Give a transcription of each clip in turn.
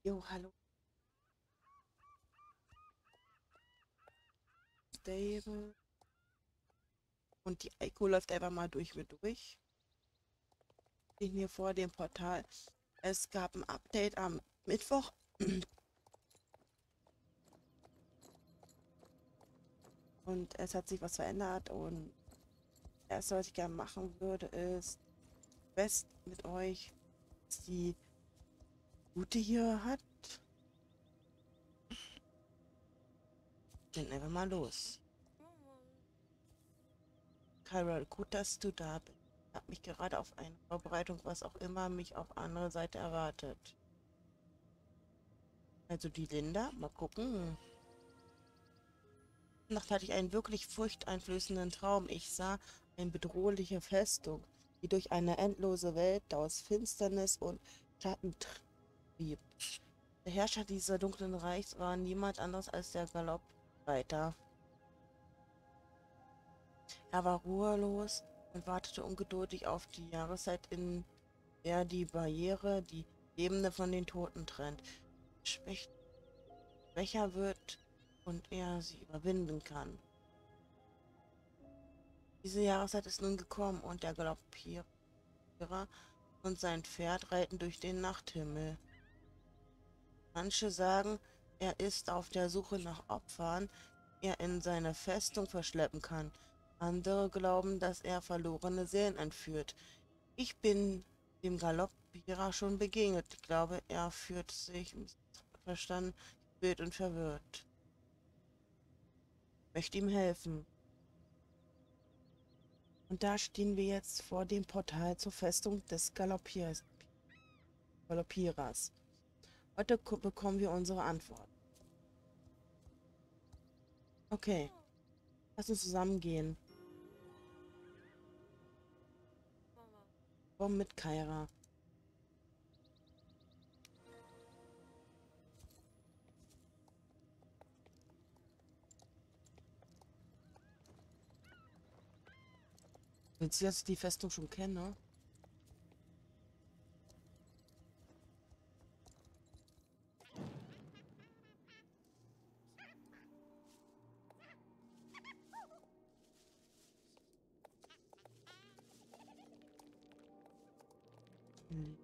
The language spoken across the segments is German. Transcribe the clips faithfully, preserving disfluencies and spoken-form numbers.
Jo, hallo, Stable. Und die Eiko läuft einfach mal durch mir durch. Stehen hier vor dem Portal. Es gab ein Update am Mittwoch und es hat sich was verändert. Und das erste, was ich gerne machen würde, ist Quest mit euch, was die Gute hier hat. Dann einfach mal los. Kyra, gut, dass du da bist. Ich habe mich gerade auf eine Vorbereitung, was auch immer mich auf andere Seite erwartet. Also die Linda, mal gucken. Nacht hatte ich einen wirklich furchteinflößenden Traum. Ich sah eine bedrohliche Festung, die durch eine endlose Welt aus Finsternis und Schatten trieb. Der Herrscher dieser dunklen Reichs war niemand anderes als der Galoppreiter. Er war ruhelos und wartete ungeduldig auf die Jahreszeit, in der die Barriere die Lebende von den Toten trennt. Schwäch schwächer wird und er sie überwinden kann. Diese Jahreszeit ist nun gekommen und der Galoppierer und sein Pferd reiten durch den Nachthimmel. Manche sagen, er ist auf der Suche nach Opfern, die er in seine Festung verschleppen kann. Andere glauben, dass er verlorene Seelen entführt. Ich bin dem Galoppierer schon begegnet. Ich glaube, er fühlt sich missverstanden, wild und verwirrt. Ich möchte ihm helfen. Und da stehen wir jetzt vor dem Portal zur Festung des Galoppiers, Galoppierers. Heute ko- bekommen wir unsere Antwort. Okay, lass uns zusammen gehen. Komm mit, Kaira. Willst du jetzt die Festung schon kennen, ne? Hm.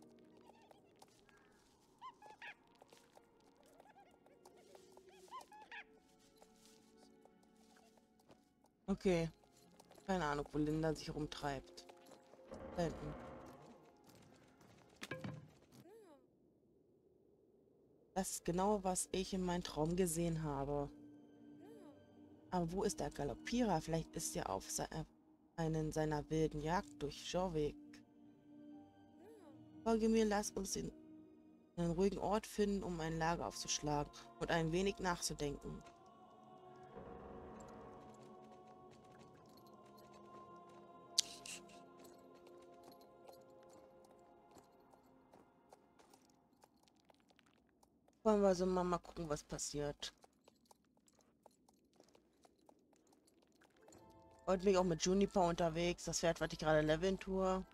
Okay, keine Ahnung, wo Linda sich rumtreibt. Da hinten. Das ist genau, was ich in meinem Traum gesehen habe. Aber wo ist der Galoppierer? Vielleicht ist er auf se äh, einen seiner wilden Jagd durch Jorvik. Folge mir, lass uns den, einen ruhigen Ort finden, um ein Lager aufzuschlagen und ein wenig nachzudenken. Wollen wir so mal, mal gucken, was passiert. Heute bin ich auch mit Juniper unterwegs. Das Pferd, was ich gerade leveln tue.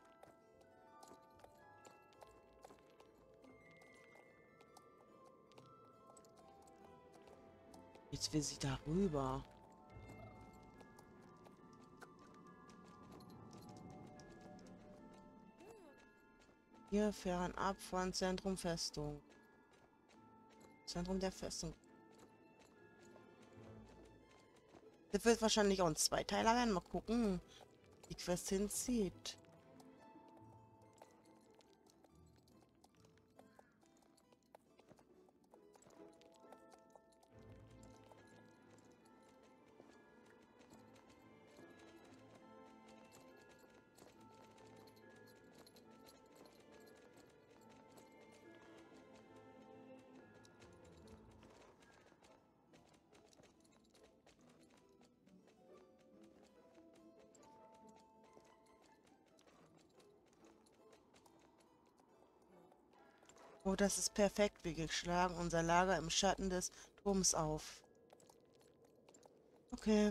Jetzt will sie da rüber. Hier fernab von Zentrum Festung. Zentrum der Festung. Das wird wahrscheinlich auch ein Zweiteiler werden. Mal gucken, wie die Quest hinzieht. Oh, das ist perfekt. Wir schlagen unser Lager im Schatten des Turms auf. Okay.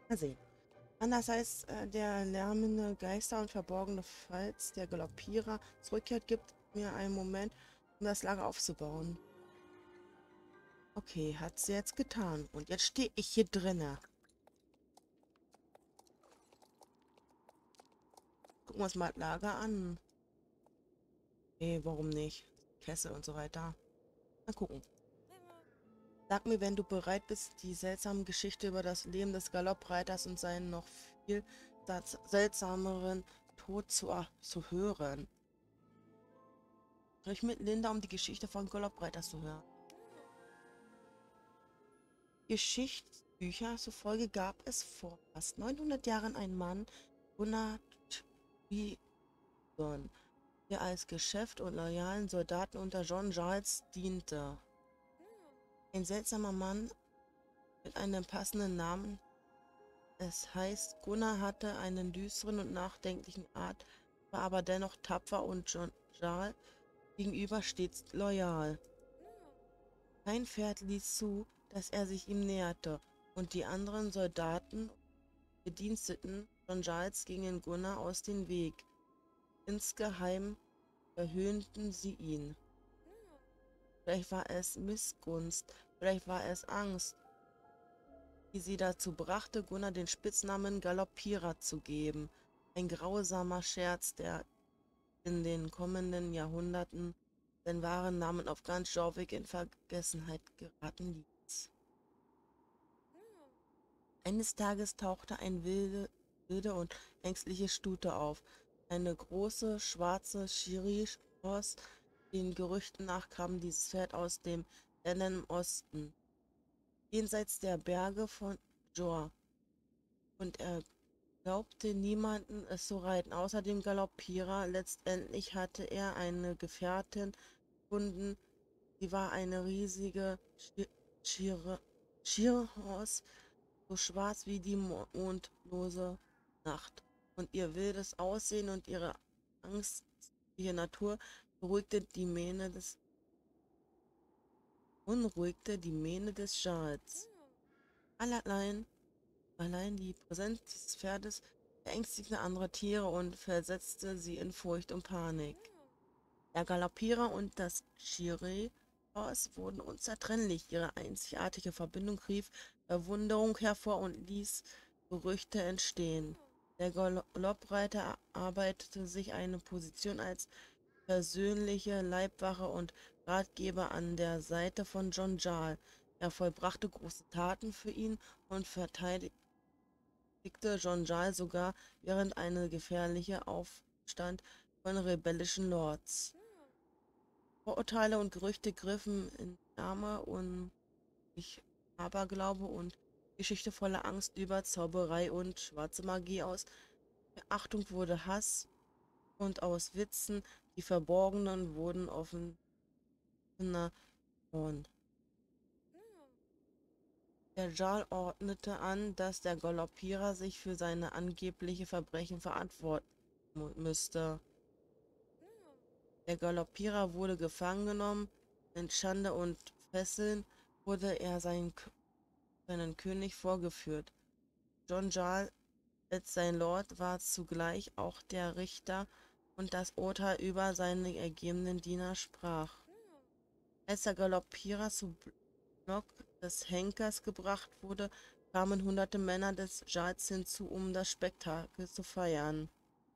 Mal sehen. Anders als äh, der lärmende Geister und verborgene Falls der Galoppierer zurückkehrt, gibt mir einen Moment, um das Lager aufzubauen. Okay, hat sie jetzt getan. Und jetzt stehe ich hier drinne. Gucken wir uns mal das Lager an. Nee, warum nicht? Kessel und so weiter. Mal gucken. Sag mir, wenn du bereit bist, die seltsame Geschichte über das Leben des Galoppreiters und seinen noch viel seltsameren Tod zu, zu hören. Sprich mit Linda, um die Geschichte von Galoppreiter zu hören. Geschichtsbücher zufolge gab es vor fast neunhundert Jahren einen Mann, Gunnar Twison, der als Geschäft und loyalen Soldaten unter John Giles diente. Ein seltsamer Mann mit einem passenden Namen. Es heißt, Gunnar hatte einen düsteren und nachdenklichen Art, war aber dennoch tapfer und John Giles gegenüber stets loyal. Kein Pferd ließ zu, dass er sich ihm näherte, und die anderen Soldaten und Bediensteten John Giles gingen Gunnar aus dem Weg. Insgeheim verhöhnten sie ihn. Vielleicht war es Missgunst, vielleicht war es Angst, die sie dazu brachte, Gunnar den Spitznamen Galoppierer zu geben. Ein grausamer Scherz, der in den kommenden Jahrhunderten seinen wahren Namen auf ganz Jorvik in Vergessenheit geraten ließ. Eines Tages tauchte eine wilde, wilde und ängstliche Stute auf. Eine große, schwarze Schiri-Ross. Den Gerüchten nach kam dieses Pferd aus dem fernen Osten, jenseits der Berge von Jor, und er glaubte niemanden es zu reiten, außer dem Galoppierer. Letztendlich hatte er eine Gefährtin gefunden. Sie war eine riesige Schirros, so schwarz wie die mondlose Nacht. Und ihr wildes Aussehen und ihre angstliche Natur beruhigte die Mähne des, unruhigte die Mähne des Schals. Allein, allein die Präsenz dieses Pferdes verängstigte andere Tiere und versetzte sie in Furcht und Panik. Der Galoppierer und das Schiri-Horse wurden unzertrennlich. Ihre einzigartige Verbindung rief Verwunderung hervor und ließ Gerüchte entstehen. Der Galoppreiter arbeitete sich eine Position als persönliche Leibwache und Ratgeber an der Seite von John Giles. Er vollbrachte große Taten für ihn und verteidigte John Giles sogar während eines gefährlichen Aufstands von rebellischen Lords. Vorurteile und Gerüchte griffen in Arme und ich Aberglaube und Geschichte voller Angst über Zauberei und schwarze Magie aus. Verachtung wurde Hass und aus Witzen die Verborgenen wurden offener Horn. Der Jarl ordnete an, dass der Galoppierer sich für seine angebliche Verbrechen verantworten müsste. Der Galoppierer wurde gefangen genommen, in Schande und Fesseln wurde er seinen, seinen König vorgeführt. John Giles als sein Lord war zugleich auch der Richter und das Urteil über seine ergebenen Diener sprach. Als der Galoppierer zu Block des Henkers gebracht wurde, kamen hunderte Männer des Giles hinzu, um das Spektakel zu feiern.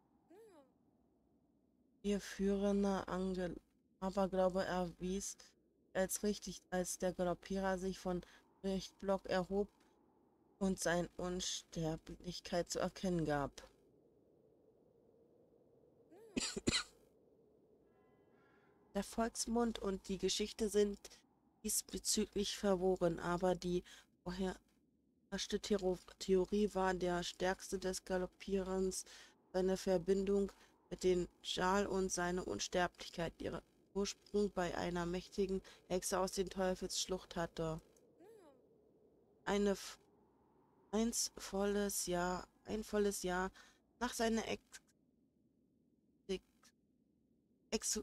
Ihr führender Angel Aberglaube erwies als richtig, als der Galoppierer sich von Richtblock erhob und seine Unsterblichkeit zu erkennen gab. Der Volksmund und die Geschichte sind diesbezüglich verworren, aber die vorherrschte Theorie war der stärkste des Galoppierens, seine Verbindung mit den Jarl und seine Unsterblichkeit, ihre Ursprung bei einer mächtigen Hexe aus den Teufelsschlucht hatte. Eine ein volles Jahr, ein volles Jahr nach seiner Ex Ex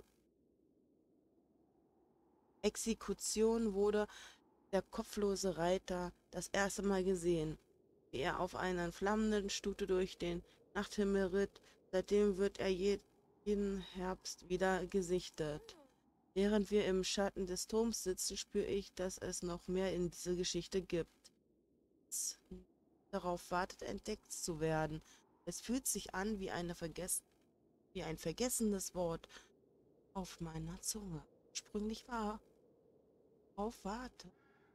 Exekution wurde der kopflose Reiter das erste Mal gesehen. wie er auf einer flammenden Stute durch den Nachthimmel ritt. Seitdem wird er je jeden Herbst wieder gesichtet. Während wir im Schatten des Turms sitzen, spüre ich, dass es noch mehr in dieser Geschichte gibt. Es darauf wartet, entdeckt zu werden. Es fühlt sich an wie, eine vergess wie ein vergessenes Wort auf meiner Zunge. Ursprünglich war auf Warte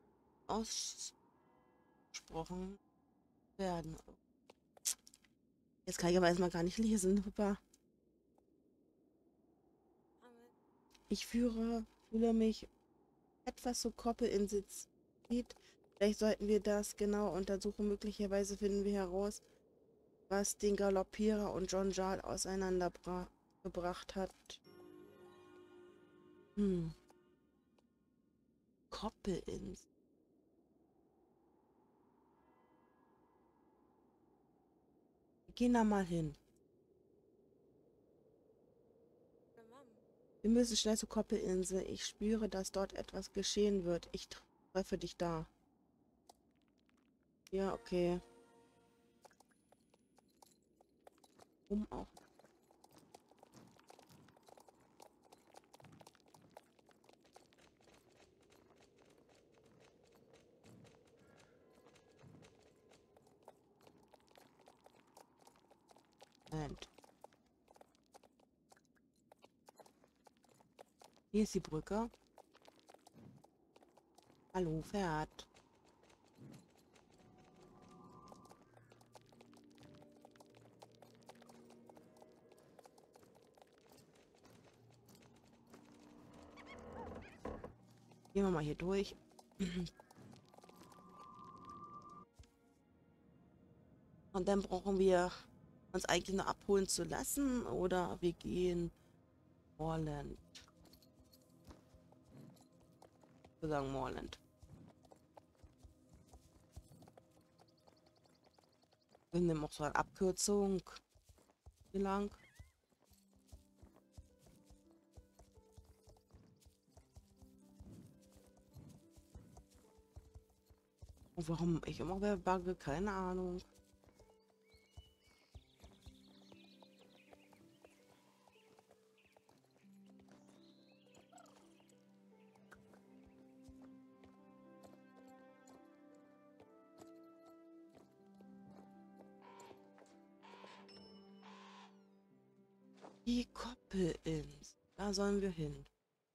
ausgesprochen werden. Jetzt kann ich aber erstmal gar nicht lesen. Papa. Ich führe, fühle mich etwas so Koppelinsitz. Vielleicht sollten wir das genau untersuchen. Möglicherweise finden wir heraus, was den Galoppierer und John Jarl auseinandergebracht hat. Hm. Koppelinsel. Wir gehen da mal hin. Wir müssen schnell zur Koppelinsel. Ich spüre, dass dort etwas geschehen wird. Ich treffe dich da. Ja, okay. Um auch. Moment. Hier ist die Brücke. Hallo, Pferd. Gehen wir mal hier durch. Und dann brauchen wir uns eigentlich nur abholen zu lassen. Oder wir gehen Moorland. Wir sagen Moorland. Wir nehmen auch so eine Abkürzung. Wie lang? Und warum ich immer wer bugge, keine Ahnung. Die Koppelinsel. Da sollen wir hin.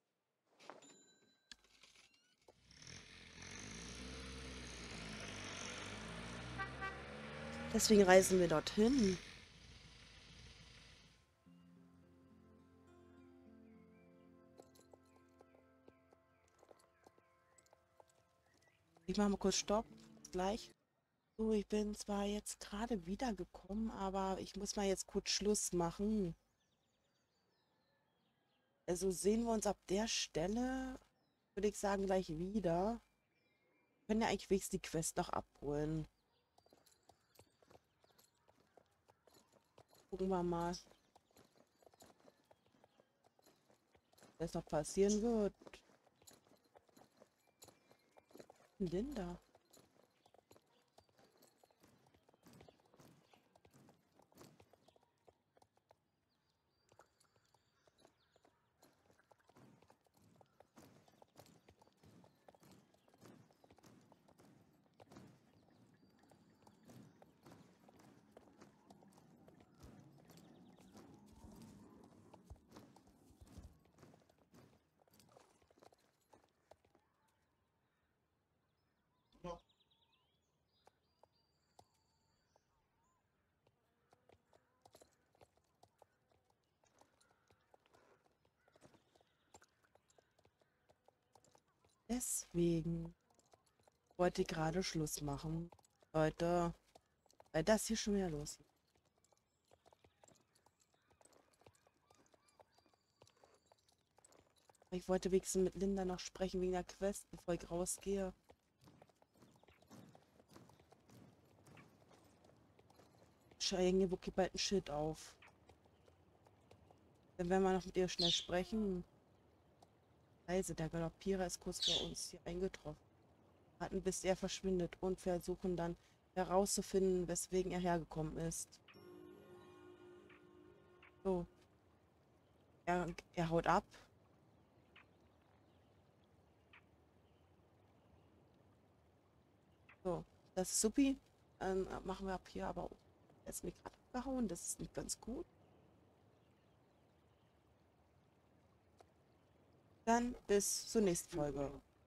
Deswegen reisen wir dorthin. Ich mache mal kurz Stopp. Gleich. So, ich bin zwar jetzt gerade wiedergekommen, aber ich muss mal jetzt kurz Schluss machen. Also sehen wir uns ab der Stelle, würde ich sagen, gleich wieder. Wir können ja eigentlich wenigstens die Quest noch abholen. Gucken wir mal, was noch passieren wird. Linda. Deswegen wollte ich gerade Schluss machen. Leute, weil das hier schon wieder los ist. Ich wollte wenigstens mit Linda noch sprechen wegen der Quest, bevor ich rausgehe. Scheiße, wo geht bald ein Schild auf? Dann werden wir noch mit ihr schnell sprechen. Also, der Galoppierer ist kurz vor uns hier eingetroffen. Warten, bis er verschwindet und versuchen dann herauszufinden, weswegen er hergekommen ist. So, er, er haut ab. So, das ist supi. Dann machen wir ab hier aber... Er ist mir gerade abgehauen, das ist nicht ganz gut. Dann bis zur nächsten Folge.